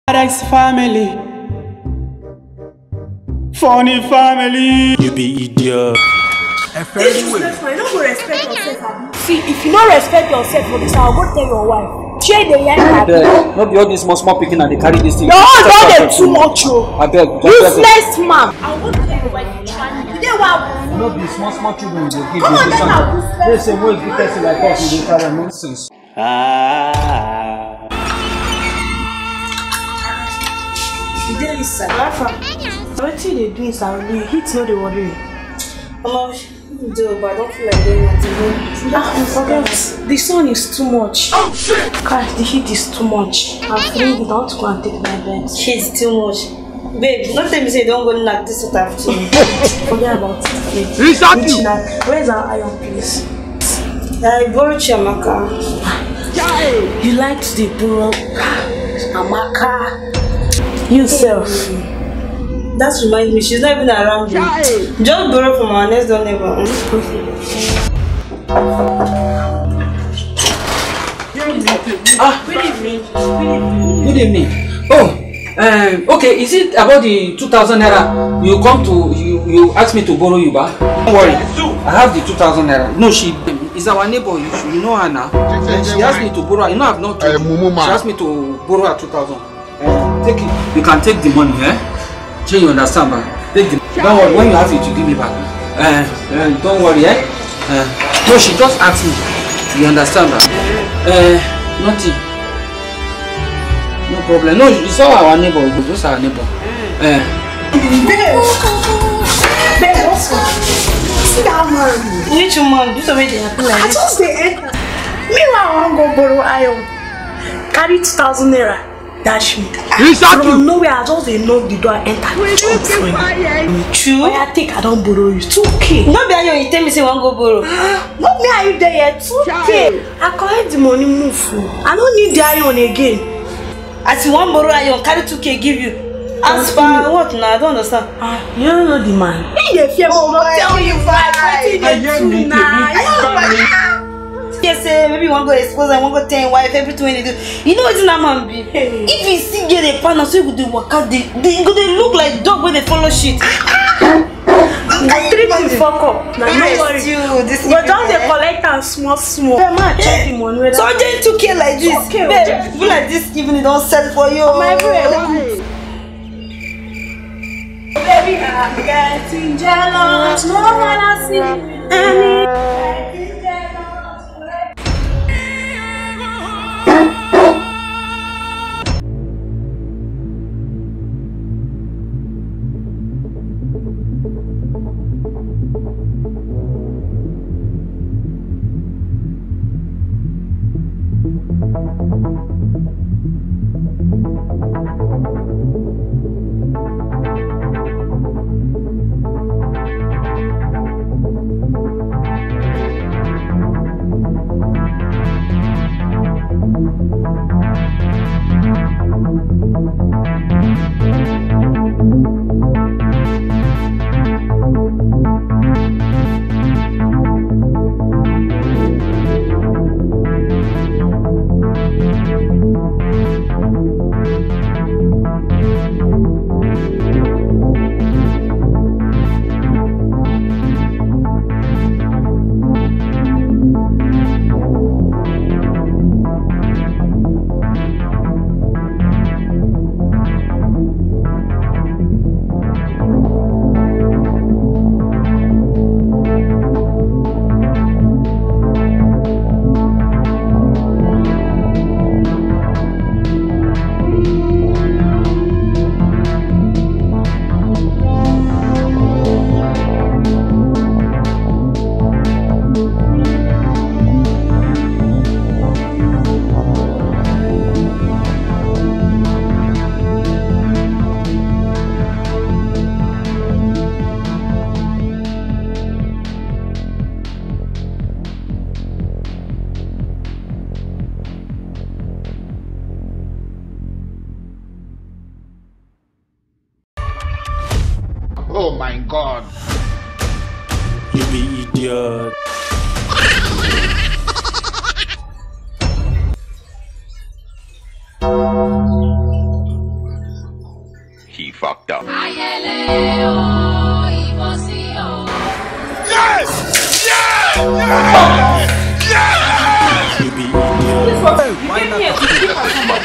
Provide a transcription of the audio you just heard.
Paradise family. Funny family. You be idiot. Disrespectful, you don't go respect yourself. See, if you don't respect yourself for this, I'll go tell your wife. Share the young. Not be all this small picking and they carry this thing. No, don't too much, oh. I beg. Useless man. I will tell your wife you try me. Today, what? Not be small children will give you. Come on, then I'll they say, what is the person like us? They carry nonsense. Today is what they do is you hit no the worry. Do, but I don't feel like doing it. Forget. The sun is too much. Oh shit! Gosh, the heat is too much. I'm feeling you don't go and take my bed. Heat's too much. Babe, don't tell me say don't go knock this afternoon. Forget about it. Where's our iron please? I borrowed Amaka. You like to borrow Amaka yourself. That reminds me, she's not even around you. Just borrow from our next door neighbor. Good evening. Good evening. Oh, okay. Is it about the 2,000 naira? You come to you asked me to borrow you back. Don't worry. I have the 2,000 naira. No, she is our neighbor. You know her now. She asked me to borrow. You know I've not. She asked me to borrow her 2,000. Take it. You can take the money, eh? You understand, man? Take the. Don't worry. When you have it, you give me back. Don't worry, eh? No, she just asked me. You understand, man? Nothing. No problem. No, it's all our neighbor. It's our neighbor. Babe, what's up? See that man? Which man? This way they happen like this. I just enter. Meanwhile, I want to go borrow iron. Carry 2,000 naira. Dash me. From nowhere, I just knock the door and enter. True. I think I don't borrow you. 2K. No be ayo, you tell me say you want go borrow. Not me, are you there yet? 2K. I collect the money, move. I don't need the iron again. As you want borrow iron, carry 2K give you. As for what now? I don't understand. You don't know the man. He fear tell you Yes, maybe you want to go expose and want to tell your wife everything when you do. You know what that man be? If you see get a partner, so you go work out. They look like dog when they follow shit. I treat you fuck up. No worry. But don't they collect and small. Check the money. So just 2K like this. Babe, feel like this evening don't sell for you. My friend. Baby, I'm getting jealous. No one has seen any. Oh my God. You be idiot. fucked up. You be idiot. You came here to keep us from